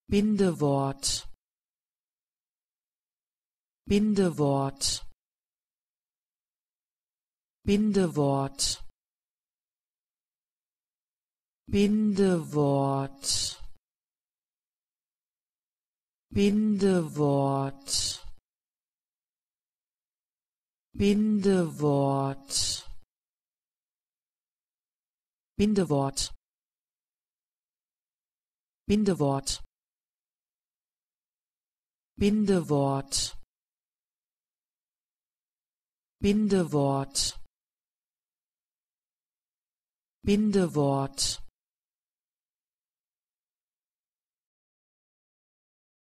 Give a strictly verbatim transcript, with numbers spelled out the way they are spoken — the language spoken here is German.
Bindewort, Bindewort, Bindewort, Bindewort, Bindewort, Bindewort, Bindewort, Bindewort, Bindewort, Bindewort, Bindewort,